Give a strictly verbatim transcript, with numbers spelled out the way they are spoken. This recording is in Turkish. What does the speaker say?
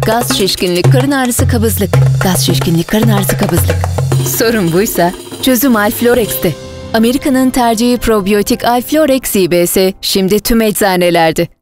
Gaz, şişkinlik, karın ağrısı, kabızlık. Gaz, şişkinlik, karın ağrısı, kabızlık. Sorun buysa çözüm Alflorex'te. Amerika'nın tercihi probiyotik Alflorex İ B S şimdi tüm eczanelerde.